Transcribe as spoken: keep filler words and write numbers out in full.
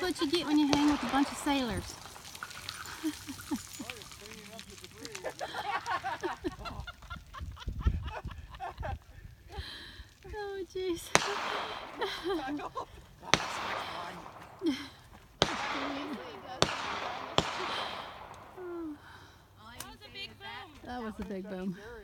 what you get when you hang with a bunch of sailors. Oh, jeez. That was a big boom.